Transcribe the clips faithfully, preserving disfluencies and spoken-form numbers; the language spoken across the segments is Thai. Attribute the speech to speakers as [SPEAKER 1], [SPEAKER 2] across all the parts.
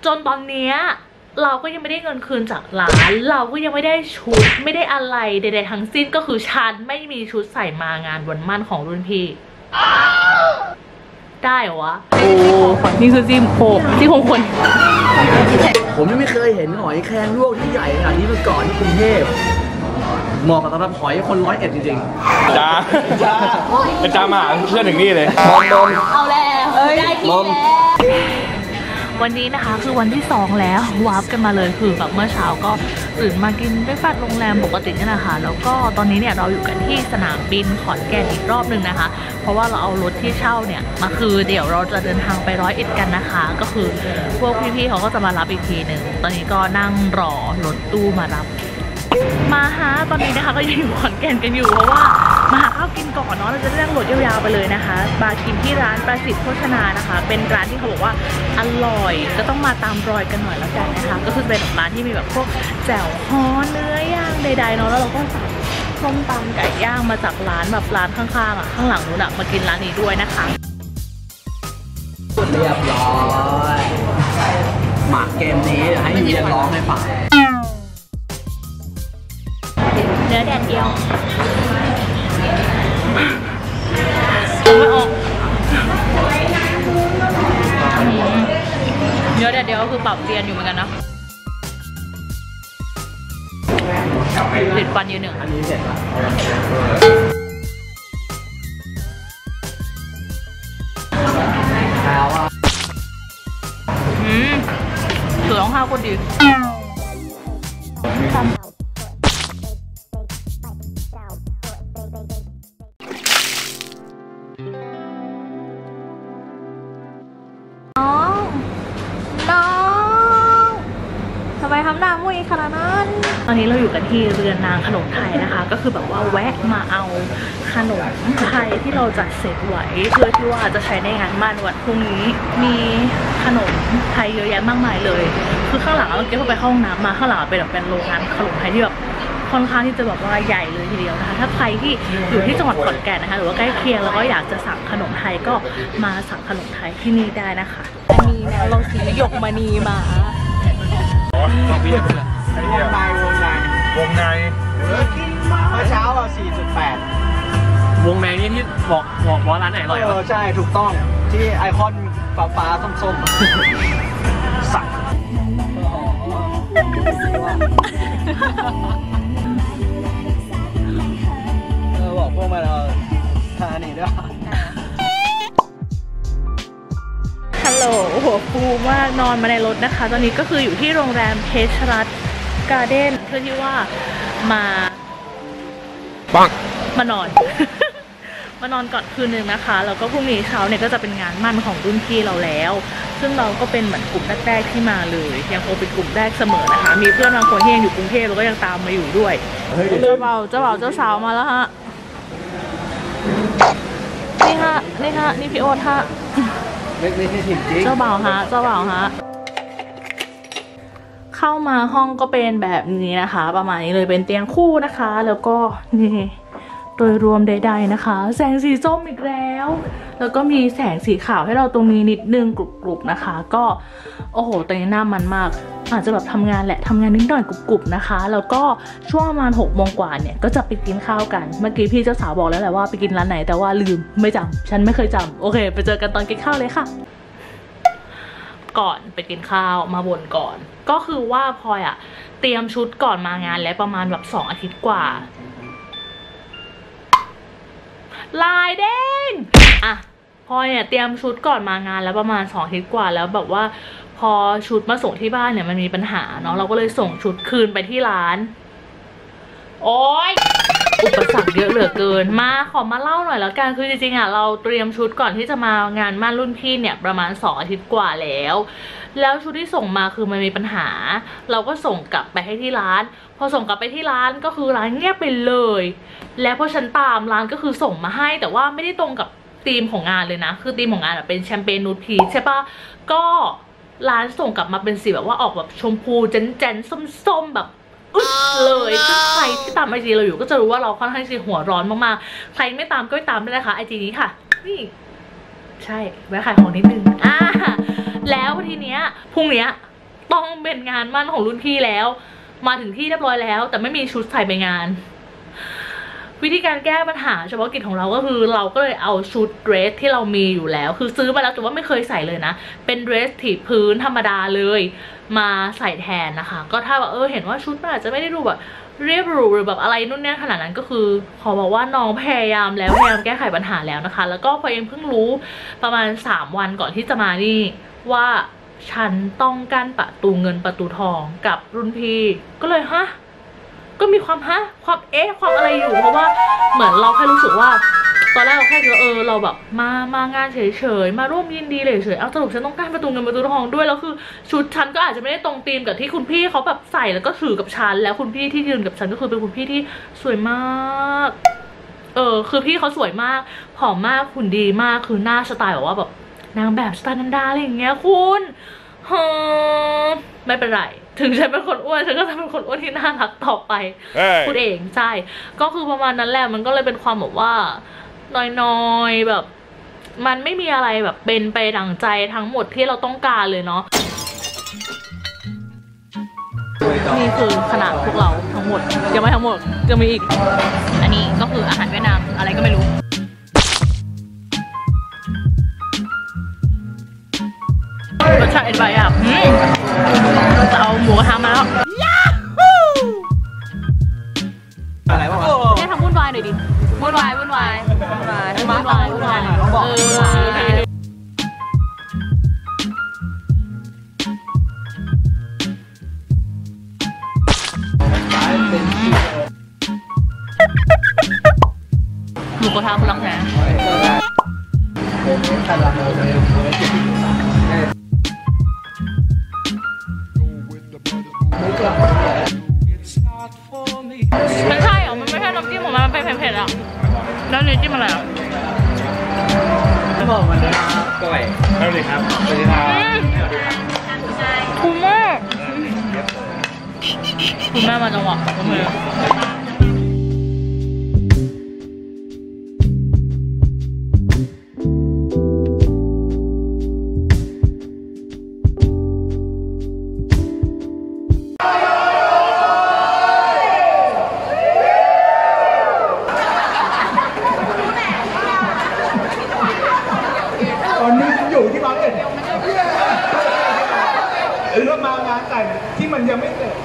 [SPEAKER 1] จนตอนเนี้ยเราก็ยังไม่ได้เงินคืนจากร้านเราก็ยังไม่ได้ชุดไม่ได้อะไรใดๆทั้งสิ้นก็คือฉันไม่มีชุดใส่มางานวันมั่นของรุ่นพี่ได้เหรอวะโอ้นี่คือซี่โครงซี่โครงคน
[SPEAKER 2] ผมยังไม่เคยเห็นหอยแครงลวกที่ใหญ่ขนาดนี้มาก่อนที่กรุงเทพเหมาะกับสำหรับหอยคนร้อยเอ็ดจริงๆจ้าจ้าจ้ามาเชื่อถึงนี่เลยมองมอง
[SPEAKER 1] เอาแล้วได้ที่แล้ววันนี้นะคะคือวันที่สองแล้ววาร์ปกันมาเลยคือแบบเมื่อเช้าก็ตื่นมากินด้วยฟัดโรงแรมปกตินี่แหละค่ะแล้วก็ตอนนี้เนี่ยเราอยู่กันที่สนามบินขอนแก่นอีกรอบหนึ่งนะคะเพราะว่าเราเอารถที่เช่าเนี่ยมาคือเดี๋ยวเราจะเดินทางไปร้อยเอ็ดกันนะคะก็คือพวกพี่ๆเขาก็จะมารับอีกทีหนึ่งตอนนี้ก็นั่งรอรถตู้มารับมาฮะตอนนี้นะคะก็ยังอยู่ขอนแก่นกันอยู่เพราะว่ามาหาข้าวกินก่อนเนาะเราจะนั่งรถยาวๆไปเลยนะคะมากินที่ร้านประสิทธิ์โภชนานะคะเป็นร้านที่เขาบอกว่าอร่อยก็ต้องมาตามรอยกันหน่อยแล้วกันนะคะก็คือเป็นร้านที่มีแบบพวกแจ่วฮ้อนเนื้อย่างใดๆเนาะแล้วเราก็สั่งส้มตำไก่ย่างมาจากร้านแบบร้านข้างๆอ่ะข้างหลังนู้นอ่ะมากินร้านนี้ด้วยนะคะ
[SPEAKER 2] เรียบร้อยหมากเกมนี้เดี๋ยวให้เมียร้องให้ฟัง
[SPEAKER 1] เนื้อแดดเดียวไม่ออกเนื้อแดดเดียวก็คือปรับเปลี่ยนอยู่เหมือนกันนะติดฟันอยู่หนึ่งอันนี้เสร็จแล้วอืมถือรองเท้าคนดีทำหน้ามุ้ยขนาดนั้นตอนนี้เราอยู่กันที่เรือนนางขนมไทยนะคะก็คือแบบว่าแวะมาเอาขนมไทยที่เราจัดเสร็จไว้เพื่อที่ว่าจะใช้ในงานมั่นวันพรุ่งนี้มีขนมไทยเยอะแยะมากมายเลยคือข้างหลังเราเก็บเข้าไปห้องน้ำมาข้างหลังเป็นแบบเป็นโรงงานขนมไทยที่แบบค่อนข้างที่จะแบบว่าใหญ่เลยทีเดียวนะคะถ้าใครที่อยู่ที่จังหวัดขอนแก่นนะคะหรือว่าใกล้เคียงแล้วก็อยากจะสั่งขนมไทยก็มาสั่งขนมไทยที่นี่ได้นะคะอันนี้นะเราซื้อหยกมณีมาวงในวงใน
[SPEAKER 3] วงใน
[SPEAKER 2] เมื่อเช้าอ่ะ สี่จุดแปด
[SPEAKER 3] วงในนี่ที่บอกบอกว่าร้านไหนอร่อยเหรอ
[SPEAKER 2] ใช่ถูกต้องที่ไอคอนฟ้าฟ้าส้มๆสักเออบอกพวกมันเอาทานี่ด้วย
[SPEAKER 1] ฮัลโหลหัวฟูมากนอนมาในรถนะคะตอนนี้ก็คืออยู่ที่โรงแรมเพชรรัตน์การ์เด้นเพื่อที่ว่ามา
[SPEAKER 3] ปัง
[SPEAKER 1] มานอน มานอนก่อนคืนนึงนะคะแล้วก็พรุ่งนี้เช้าเนี่ยก็จะเป็นงานมั่นของรุ่นพี่เราแล้วซึ่งเราก็เป็นเหมือนกลุ่มแรกๆที่มาเลยยังคงเป็นกลุ่มแรกเสมอนะคะมีเพื่อนบางคนที่ยังอยู่กรุงเทพแล้วก็ยังตามมาอยู่ด้วยเจ้าเบ่าเจ้าเบ่าเจ้าสาวมาแล้วฮะนี่ฮะนี่ฮะนี่พี่โอ๊ตฮะเจ้าบ่าวฮะเจ้าบ่าวฮะเข้ามาห้องก็เป็นแบบนี้นะคะประมาณนี้เลยเป็นเตียงคู่นะคะแล้วก็นี่โดยรวมใดๆนะคะแสงสีส้มอีกแล้วแล้วก็มีแสงสีขาวให้เราตรงนี้นิดนึงกรุบๆนะคะก็โอ้โหตอนนี้หน้ามันมากอาจจะแบบทำงานแหละทำงานนิดหน่อยกรุบๆนะคะแล้วก็ช่วงประมาณหกโมงกว่าเนี่ยก็จะไปกินข้าวกันเมื่อกี้พี่เจ้าสาวบอกแล้วแหละว่าไปกินร้านไหนแต่ว่าลืมไม่จำฉันไม่เคยจำโอเคไปเจอกันตอนกินข้าวเลยค่ะก่อนไปกินข้าวมาบ่นก่อนก็คือว่าพลอยอะเตรียมชุดก่อนมางานแล้วประมาณแบบสองอาทิตย์กว่าลายเด้งอะพลอยเนี่ยเตรียมชุดก่อนมางานแล้วประมาณสองอาทิตย์กว่าแล้วแบบว่าพอชุดมาส่งที่บ้านเนี่ยมันมีปัญหาเนาะเราก็เลยส่งชุดคืนไปที่ร้านโอ๊ยอุปสรรคเยอะเหลือเกินมาขอมาเล่าหน่อยแล้วกันคือจริงๆอ่ะเราเตรียมชุดก่อนที่จะมางานมั่นรุ่นพี่เนี่ยประมาณสองอาทิตย์กว่าแล้วแล้วชุดที่ส่งมาคือมันมีปัญหาเราก็ส่งกลับไปให้ที่ร้านพอส่งกลับไปที่ร้านก็คือร้านเงียบไปเลยแล้วพอฉันตามร้านก็คือส่งมาให้แต่ว่าไม่ได้ตรงกับธีมของงานเลยนะคือธีมของงานเป็นแชมเปญนูดพีชใช่ปะก็ร้านส่งกลับมาเป็นสีแบบว่าออกแบบชมพูแจนๆส้มๆแบบอึ๊ดเลยซึ่งใครที่ตามไอจีเราอยู่ก็จะรู้ว่าเราค่อนข้างจะหัวร้อนมากๆใครไม่ตามก็ไม่ตามได้นะคะไอจีนี้ค่ะนี่ใช่แวะขายของนิดนึงอ่าแล้วทีเนี้ยพรุ่งเนี้ยต้องเป็นงานมั่นของรุ่นพี่แล้วมาถึงที่เรียบร้อยแล้วแต่ไม่มีชุดใส่ไปงานวิธีการแก้ปัญหาเฉพาะกิจของเราก็คือเราก็เลยเอาชุดเดรสที่เรามีอยู่แล้วคือซื้อมาแล้วแต่ว่าไม่เคยใส่เลยนะเป็นเดรสถีบพื้นธรรมดาเลยมาใส่แทนนะคะก็ถ้าแบบเออเห็นว่าชุดมันอาจจะไม่ได้ดูแบบเรียบหรูหรือแบบอะไรนู่นเนี่ยขนาดนั้นก็คือขอบอกว่าน้องพยายามแล้วพยายามแก้ไขปัญหาแล้วนะคะแล้วก็พอเองเพิ่งรู้ประมาณสามวันก่อนที่จะมานี่ว่าฉันต้องกั้นประตูเงินประตูทองกับรุ่นพี่ก็เลยฮะก็มีความฮะความเอ๊ะความอะไรอยู่เพราะว่าเหมือนเราแค่รู้สึกว่าตอนแรกเราแค่คิดว่าเออเราแบบมามางานเฉยๆมาร่วมยินดีเลยเฉยเอาสรุปฉันต้องกั้นประตูเงินประตูทองด้วยแล้วคือชุดฉันก็อาจจะไม่ได้ตรงธีมกับที่คุณพี่เขาแบบใส่แล้วก็ถือกับฉันแล้วคุณพี่ที่ยืนกับฉันก็คือเป็นคุณพี่ที่สวยมากเออคือพี่เขาสวยมากผอมมากหุ่นดีมากคือหน้าสไตล์แบบว่าแบบนางแบบสไตล์นันดาอะไรอย่างเงี้ยคุณเฮ้อไม่เป็นไรถึงฉันเป็นคนอ้วนฉันก็จะเป็นคนอ้วนที่น่ารักต่อไป hey. พูดเองใช่ก็คือประมาณนั้นแหละมันก็เลยเป็นความแบบว่าน้อยๆแบบมันไม่มีอะไรแบบเป็นไปดั่งใจทั้งหมดที่เราต้องการเลยเนาะนี่คือขนาดพวกเราทั้งหมดยังไม่ทั้งหมดจะมีอีกอันนี้ก็คืออาหารเวียดนามอะไรก็ไม่รู้รสชาติเอ็นไวอ่ะจะเอาหมูกระทะมาแล้วยาฮูอะไรบ้างแค่ทำวุ่นวายหน่อยดิวุ่นวายวุ่นวายวุ่นวายวุ่นวายวุ่นวายเออหมูกระทะคุณรักแท้มันใช่เหรอมันไม่ใช่น้ำจิ้มของมันมันเป็นเผ็ดๆอ่ะแล้วนี่จิ้มอะไรอ่ะบอกมันนะก้อยสวัสดีครับสวัสดีครับคุณแม่คุณแม่มาจังหวะคุณแม่
[SPEAKER 4] ตอนนี้อยู่ที่ร้อยเอ็ดหรือว่ามางานแต่งที่มันยังไม่เสร็จ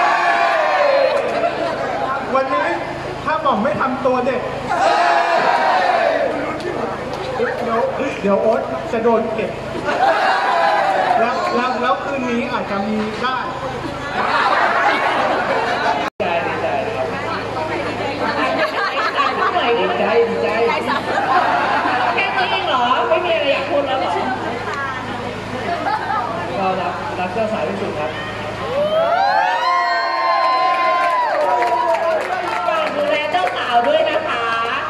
[SPEAKER 4] วันนี้ถ้าหม่อมไม่ทำตัวเด็กเดี๋ยวเดี๋ยวโอ๊ตจะโดนเก็บแล้วแล้วแล้วคืนนี้อาจจะมีได้ดีใจดีใจแค่นี้เองเหรอไม่มีอะไรอยากพูดแล้วเหรอก็รักรักเจ้าสาวที่สุดครับฝากดูแลเจ้าสาวด้วยนะคะ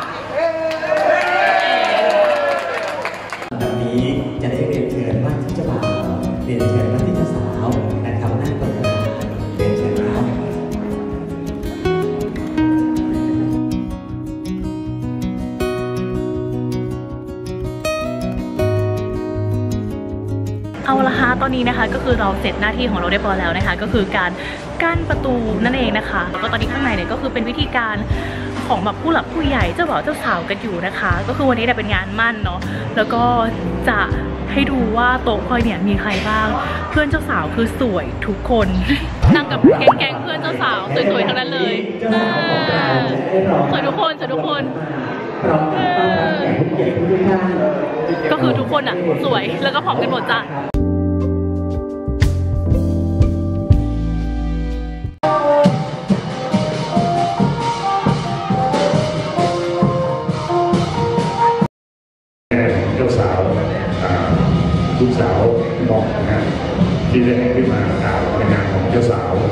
[SPEAKER 5] วันนี้จะได้เรียนเชิญว่าที่เจ้าบ่าวเรียนเชิญว่าที่เจ้าสาวนะครับนั่งบนกระดานเรียนเชิญครับ
[SPEAKER 1] เอาละคะตอนนี้นะคะก็คือเราเสร็จหน้าที่ของเราเรียบร้อยแล้วนะคะก็คือการกั้นประตูนั่นเองนะคะแล้วก็ตอนนี้ข้างในเนี่ยก็คือเป็นวิธีการของแบบผู้หลักผู้ใหญ่เจ้าบ่าวเจ้าสาวกันอยู่นะคะก็คือวันนี้เนี่ยเป็นงานมั่นเนาะแล้วก็จะให้ดูว่าโต๊ะพลอยเนี่ยมีใครบ้างเพื่อนเจ้าสาวคือสวยทุกคนนั่งกับแก๊งๆเพื่อนเจ้าสาวสวยๆทั้งนั้นเลยสวยทุกคนสวยทุกคนก็คือทุกคนอ่ะสวยแล้วก็พร้อมกันหมดจ้ะ
[SPEAKER 6] เจ้าสาวลูกสาวน้องนะที่ได้ขึ้นมากล่าวในงานของเจ้าสาว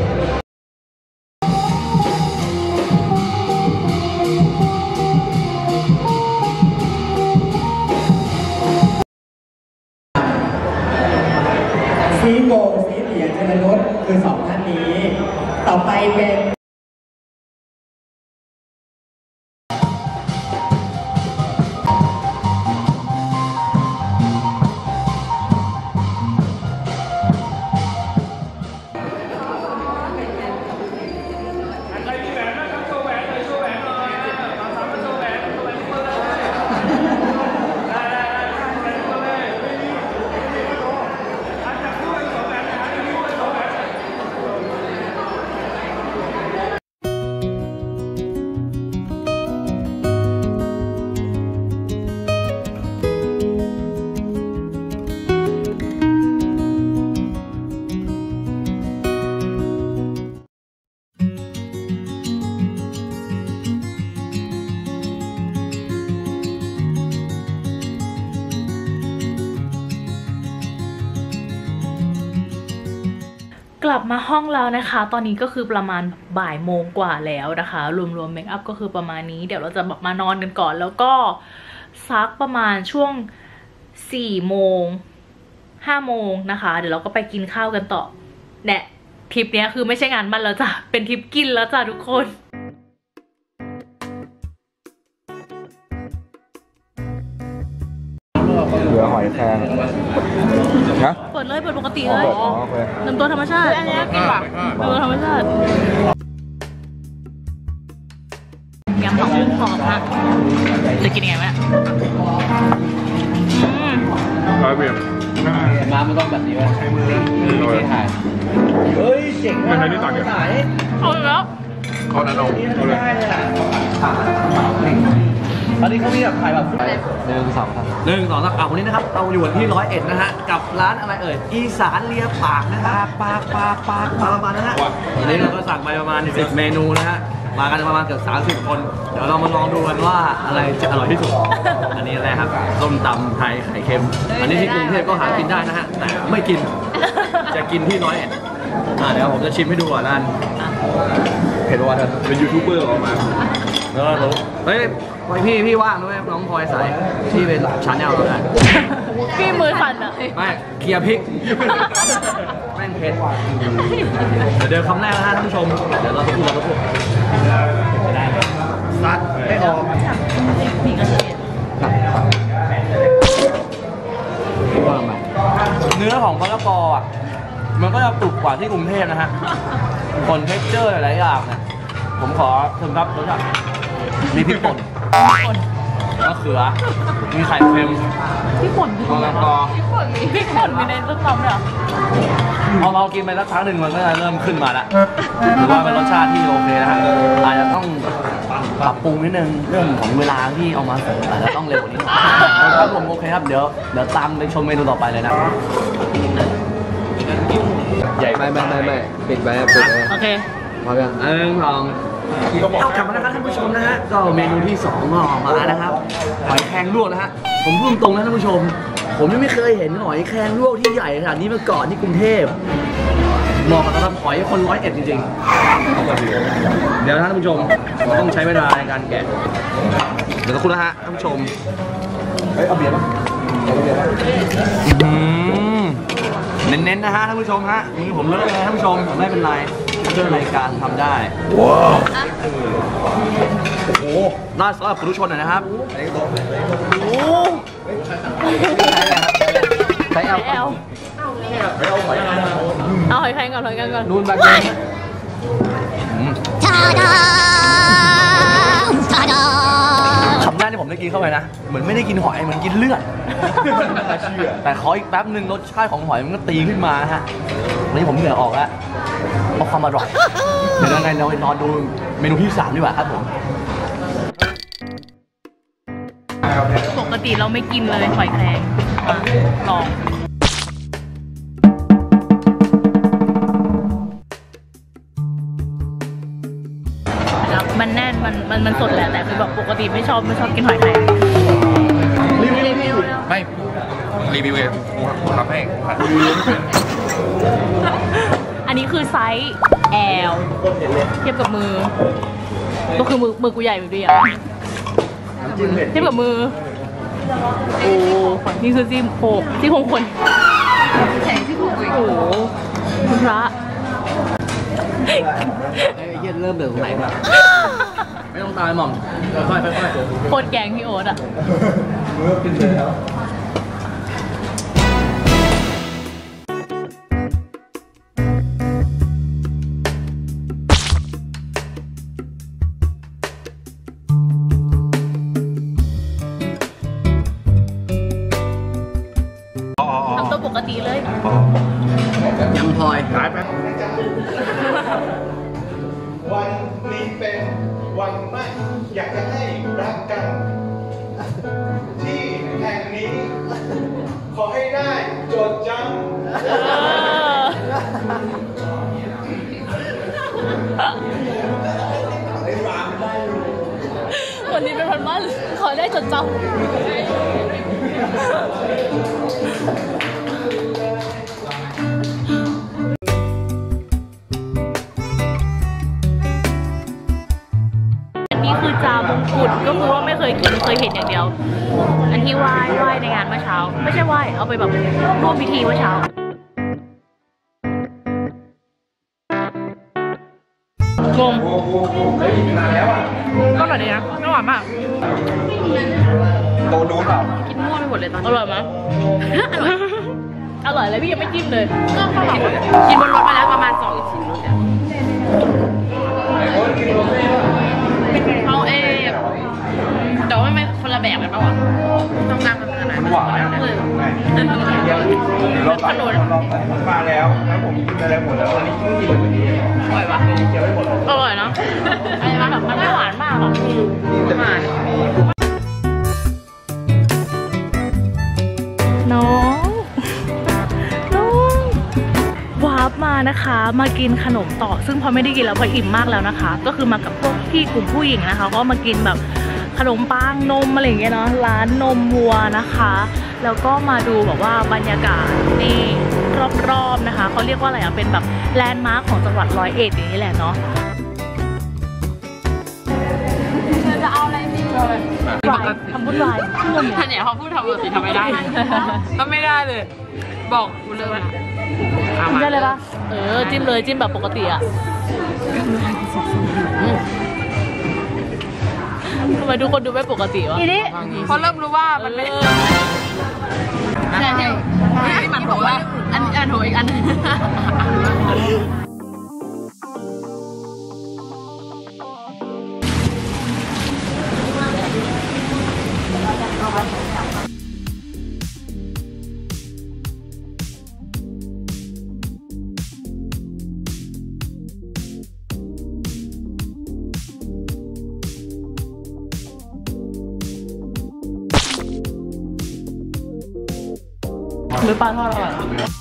[SPEAKER 5] ซีโกซีเหรียญชนนุชคือสองท่านนี้ต่อไปเป็น
[SPEAKER 1] กลับมาห้องแล้วนะคะ ตอนนี้ก็คือประมาณบ่ายโมงกว่าแล้วนะคะรวมๆเมคอัพก็คือประมาณนี้เดี๋ยวเราจะแบบมานอนกันก่อนแล้วก็ซักประมาณช่วงสี่โมงห้าโมงนะคะเดี๋ยวเราก็ไปกินข้าวกันต่อเนี่ยทริปนี้คือไม่ใช่งานมันแล้วจ้ะเป็นทริปกินแล้วจ้ะทุกคน
[SPEAKER 2] เหลือหอยแครงนะ
[SPEAKER 1] เปิดเลยเปิดปกติเลย
[SPEAKER 2] อ๋อโอเค
[SPEAKER 1] น้ำตัวธรรมชาติอันนี้กินแบบน้ำตัวธรรมชาติยำผักบุ้งกรอบฮะจะกินยังไงไหมอืม
[SPEAKER 6] ร้อยเบียร์
[SPEAKER 2] มามันต้องแบบนี้ว่าใช้มือที่ถ่ายเฮ้ยเจ๋งมาก
[SPEAKER 6] ไม่ใช่นี่ตักเนี่ย
[SPEAKER 1] เอาแล้ว
[SPEAKER 6] เขานั้นเอาเอาเลย
[SPEAKER 2] ตอนนี้เขามีแบบถ่ายแบบหนึ่งสองสามหนึ่งสองสามอ่ะวันนี้นะครับเราอยู่ที่ร้อยเอ็ดนะฮะกับร้านอะไรเอ่ยอีสานเลียปากนะครับปากปากปากปากประมาณนะฮะวันนี้เราก็สั่งไปประมาณสิบเมนูนะฮะมากันประมาณเกือบสามสิบคนเดี๋ยวเรามาลองดูกันว่าอะไรจะอร่อยที่สุดอันนี้อะไรครับส้มตำไทยไข่เค็มอันนี้ที่กรุงเทพก็หากินได้นะฮะแต่ไม่กินจะกินที่ร้อยเอ็ดอ่ะเดี๋ยวผมจะชิมให้ดูก่อนนั่นเห็นว่าเธอเป็นยูทูบเบอร์ออกมาแล้วก็รู้เฮ้ยพี่พี่ว่างด้วยน้องพลอยใส่ที่เป็นชาแนลเราได้
[SPEAKER 1] พี่มือสั่นอ่ะ
[SPEAKER 2] ไม่เคลียร์พริกแม่งเผ็ดเดี๋ยวเดินคำแรกนะฮะท่านผู้ชมเดี๋ยวเราจะพูดเราจะพูดซัดไม่ออกเนื้อของมะละกออ่ะมันก็จะกรุบกว่าที่กรุงเทพนะฮะคนเท็กเจอร์หลายๆอย่างเนี่ยผมขอเพิ่มครับรสชาติมีพริกป่นมะเขือมีไข่เค็ม
[SPEAKER 1] พี่ป่นมี
[SPEAKER 2] มะละกอ
[SPEAKER 1] พี่ป่นมีพี่ป่นมีในต้มตำเนี่ย
[SPEAKER 2] พอเรากินไปสักครั้งหนึ่งมันก็จะเริ่มขึ้นมาแล้วหรือว่าเป็นรสชาติที่โอเคนะฮะอาจจะต้องปรับปรุงนิดนึงเรื่องของเวลาที่เอามาเสิร์ฟอาจจะต้องเร็วกว่านี้ครับผมโอเคครับเดี๋ยวเดี๋ยวตามไปชมเมนูต่อไปเลยนะใหญ่ไม่ไม่ไม่ไม่ปิดไว้ปิดไว้
[SPEAKER 1] โอเค
[SPEAKER 2] พอยังเอิงลองเอากลับมาแล้วครับท่านผู้ชมนะฮะก็เมนูที่สองก็ออกมานะครับหอยแครงลวกนะฮะผมพูดตรงนะท่านผู้ชมผมยังไม่เคยเห็นหอยแครงลวกที่ใหญ่ขนาดนี้มาก่อนที่กรุงเทพเหมาะกับสำหรับหอยคนร้อยเอ็ดจริงๆเดี๋ยวนะท่านผู้ชมต้องใช้เวลาในการแกะเดี๋ยวสักครู่นะฮะท่านผู้ชมเฮ้ยเอาเบียร์ป่ะเน้นๆนะฮะท่านผู้ชมฮะมือผมเลอะเลยท่านผู้ชมไม่เป็นไรเพื่อรายการทำได้ว้าวโอ้โหน่าสำหรับผู้ชนหน่อยนะครับโอ้ใช้แอล
[SPEAKER 1] แอลเอาหอยแครงก่อนหอยแครงก่อน
[SPEAKER 2] นู่นแบบนี้คำแรกที่ผมได้กินเข้าไปนะเหมือนไม่ได้กินหอยเหมือนกินเลือดแต่ขออีกแป๊บนึงรสชาติของหอยมันก็ตีขึ้นมาฮะวันนี้ผมเหนื่อยออกแล้วเพราะความอร่อยเดี๋ยวยังไงเราไปนอนดูเมนูที่สามดีกว่าครับผม
[SPEAKER 1] ปกติเราไม่กินเลยหอยแครงมาลองมันแน่นมันมันมันสดแหละแต่คือแบบปกติไม่ชอบไม่ชอบกินหอยแครงรีวิวรีวิว
[SPEAKER 6] ไม่รีวิวเองผมทำให้
[SPEAKER 1] อันนี้คือไซส์ L เทียบกับมือก็คือมือมือกูใหญ่แบบนี้อ่ะเทียบกับมือโอ้นี่คือซี่โครงซี่โครงคนแข็งซี่โครงโอ้โหคุณพระ
[SPEAKER 2] ไอ้เหี้ยเริ่มเดือดตรงไหนแบบไม่ต้องตายหม่อมค่อยๆค่อยๆ
[SPEAKER 1] โคตรแกงพี่โอ๊ตอ่ะทำตัวปกติเลย
[SPEAKER 2] ยำพลอยหายไป
[SPEAKER 4] วันนี้เป็นวันมั่นอยากจะให้รักกัน ที่แห่งนี้ ขอให้ได้จดจำ
[SPEAKER 1] วันนี้เป็นวันมั่นขอได้จดจำจามงกุฎก็คือว่าไม่เคยกินเคยเห็นอย่างเดียว อันที่ไหว้ไหว้ในงานเมื่อเช้าไม่ใช่ไหว้เอาไปแบบร่วมพิธีเมื่อเช้าลมก็อร่อยดีนะไม่หวานมาก
[SPEAKER 2] โตนูนเปล่า
[SPEAKER 1] กินมั่วไปหมดเลยตอนอร่อยมั้ย อร่อยเลยพี่ยังไม่จิ้มเลยกินบนรถมาแล้วประมาณสองชิ้นนู้นเนี่ยเอาเอแต่ว่าไม่คนละแบบกันป่าวะต้องการมันอะไร
[SPEAKER 2] หวาน
[SPEAKER 1] เลย
[SPEAKER 2] รถขนุนมาแล้วแล้วผมกินอะไรหมดแล้ววันนี้กินหมดวันนี้
[SPEAKER 1] อร่อยปะ
[SPEAKER 2] เคี้ยวไม่หมด
[SPEAKER 1] อร่อยเนาะอันนี้มันแบบมันไม่หวานมากหรอกหวานน้องน้องวาร์ปมานะคะมากินขนมต่อซึ่งพอไม่ได้กินแล้วพออิ่มมากแล้วนะคะก็คือมากับพวกพี่กลุ่มผู้หญิงนะคะก็มากินแบบขนมปังนมอะไรอย่างเงี้ยเนาะร้านนมวัวนะคะแล้วก็มาดูแบบว่าบรรยากาศนี่รอบๆนะคะเขาเรียกว่าอะไรอ่ะเป็นแบบแลนด์มาร์คของจังหวัดร้อยเอ็ดอย่างนี้แหละเนาะจะเอาอะไรดีทำบุญวายเพื่อนเนี่ยเนี่ยเขาพูดทำบุญสิทำไม่ได้ก็ไม่ได้เลยบอกกูเลยว่าจิ้มได้เลยปะเออจิ้มเลยจิ้มแบบปกติอ่ะทำไมทุกคนดูไม่ปกติวะเพราะเริ่มรู้ว่ามันไม่ใช่ใช่ที่มันบอกว่าอันอันโถอีกอันหรือปลาทอดอร่อย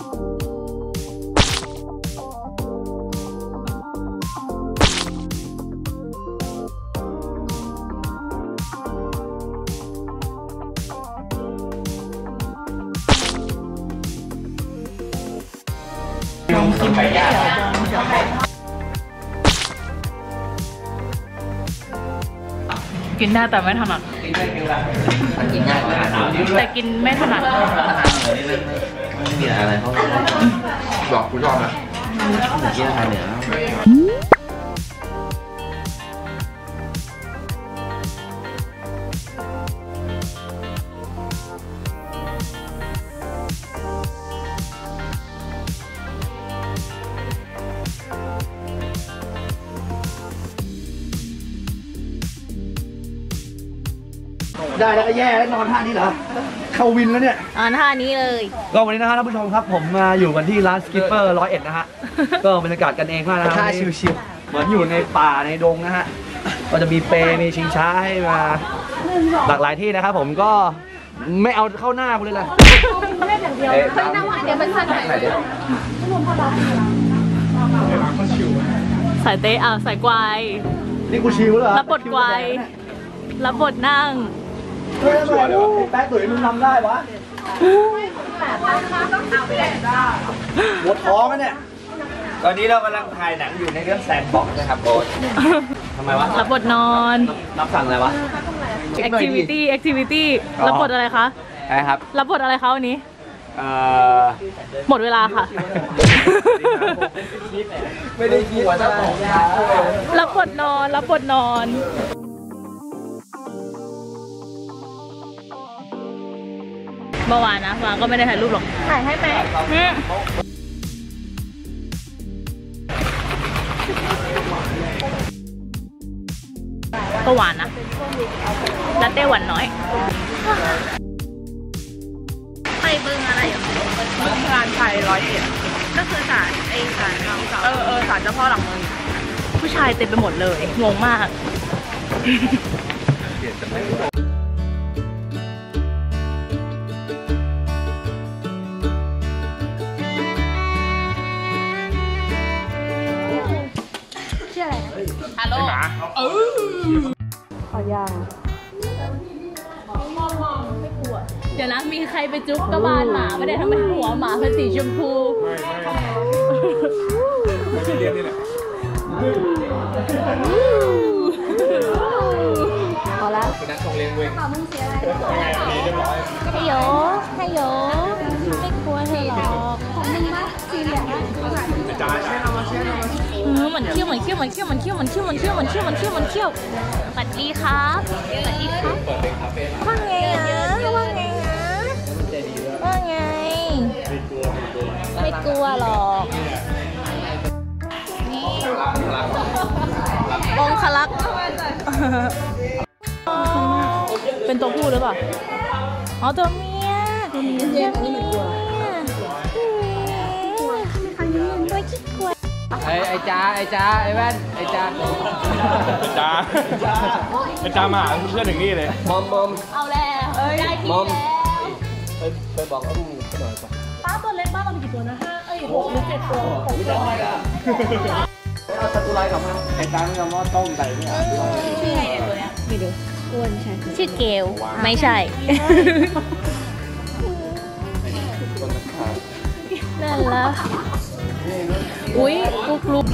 [SPEAKER 1] ลองกินไปย่างกินได้แต่ไม่ถนัดกินได้กินละกินง่ายกว่าแต่กินไม่ถนัดไม่มีอะไรเขาบอกคุณชอบนะกินอาหารเหนือ
[SPEAKER 2] ได้แล้วก็แย่แล้วนอนท่านี้เหรอเข้าวินแล้วเนี่ย
[SPEAKER 1] อ่าท่านี้เลย
[SPEAKER 2] ก็วันนี้นะฮะท่านผู้ชมครับผมมาอยู่กันที่ร้านสกิปเปอร์ร้อยเอ็ดนะฮะก็บรรยากาศกันเองมากนะครับชิวๆเหมือนอยู่ในป่าในดงนะฮะก็จะมีเปรมีชิงช้าให้มาหลากหลายที่นะครับผมก็ไม่เอาเข้าหน้ากูเลยล่ะเอ๊ะเดี๋ยวมันสั่นไหน
[SPEAKER 1] สายเตะอ่ะสายกวาย
[SPEAKER 2] นี่กูชิวเหรอ
[SPEAKER 1] รับบทกวายรับบทนั่ง
[SPEAKER 2] เฮ้ยทำไมลูกแป๊กตุ๋ยมึงทำได้วะปวดท้องกันเนี่ยตอนนี้เรากำลังถ่ายหนังอยู่ในเรื่องแซนบ็อกซ์นะครับโบ๊ททำไมวะ
[SPEAKER 1] รับบทนอน
[SPEAKER 2] รับสั่งอะไรวะ
[SPEAKER 1] activity activity รับบทอะไรคะ
[SPEAKER 2] อะไรครับ
[SPEAKER 1] รับบทอะไรคะวันนี้
[SPEAKER 2] เอ่อ
[SPEAKER 1] หมดเวลาค่ะ
[SPEAKER 2] ไม่ได้คิดว่าจะ
[SPEAKER 1] รับบทนอนรับบทนอนเมื่อวานนะวางก็ไม่ได้ถ่ายรูปหรอกถ่ายให้ไหมก็หวานนะลาเต้หวานน้อยไปเบิ้งอะไรอย่างเงี้ยร้านไทยร้อยเอ็ดก็คือศาลไอศาลเออเออศาลเจ้าพ่อหลักเมืองผู้ชายเต็มไปหมดเลยงงมากฮัลโหลเออขอย่างไม่กลัวเดี๋ยวนะมีใครไปจุ๊บกระบาลหมาไม่ได้ทำให้หัวหมาเป็นสีชมพูไม่ไม่เรียนนี่แหละ
[SPEAKER 2] เป็นนักชงเลี้ยงเว้ย
[SPEAKER 7] ฮัลโหลฮัลโหลไม่กลัวเธอหรอกของมึงปะสีเหลืองอะอืมเหมือนเขี้ยวเหมือนเขี้ยวเหมือนเขี้ยวเหมือนเขี้ยวเหมือนเขี้ยวเหมือนเขี้ยวเหมือนเขี้ยวเหมือนเขี้ยวเหมือนเขี้ยวสวัสดีครับสวัสดีครับว่าไงนะว่าไงนะว่าไงไม่กลัวหรอกองคลักษ์
[SPEAKER 1] เป็นตัวผู้หรือเปล่า
[SPEAKER 7] อ๋อตัวเมียตัวเมียตัวเมียไม่กลัวตัวขี้กลัว
[SPEAKER 2] ไอ้ไอ้จ้าไอ้จ้าไอ้แว่นไอ้จ้า
[SPEAKER 3] จ้าไอ้จ้ามาหาเพื่อนถึงนี่เลย
[SPEAKER 2] มอมมอม
[SPEAKER 7] เอาแล้วได้ที
[SPEAKER 2] มอม
[SPEAKER 7] แล้ว
[SPEAKER 2] ไปไปบอกอุ้มหน่อยป่ะ
[SPEAKER 1] ป้าตัวเล็กบ้านเรามีกี่ตัวนะห้าเอ้ยหกหรือเจ็ดตัวหกตัว
[SPEAKER 2] เอาสตูไลกลับมาไอ้จ้าไม่ยอมว่าต้มใส่เนี่ย
[SPEAKER 7] ชื่ออะไรเนี่ยตัวเนี้ยไม่รู้อ้วนใช่ชื่อเกลไม่ใช่ นั่นละอุ้ยลูกลูก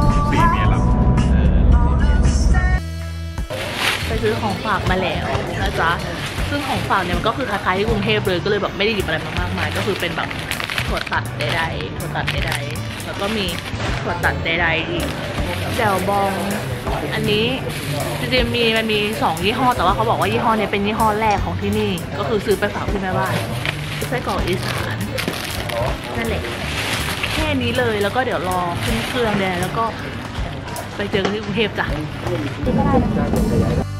[SPEAKER 1] ไปซื้อของฝากมาแล้วนะจ๊ะซึ่งของฝากเนี่ยมันก็คือคล้ายๆที่กรุงเทพเลยก็เลยแบบไม่ได้หยิบอะไรมามากมายก็คือเป็นแบบถั่วตัดใดๆถั่วตัดใดๆแล้วก็มีถั่วตัดใดๆอีกแจ่วบองอันนี้จริงๆมีมันมีสองยี่ห้อแต่ว่าเขาบอกว่ายี่ห้อเนี้เป็นยี่ห้อแรกของที่นี่ก็คือซื้อไปฝากคุณแม่บ้านไส้กรอกอีสานนั่นแหละแค่นี้เลยแล้วก็เดี๋ยวรอขึ้นเครื่องแดงแล้วก็ไปเจอกันที่กรุงเทพจ้ะ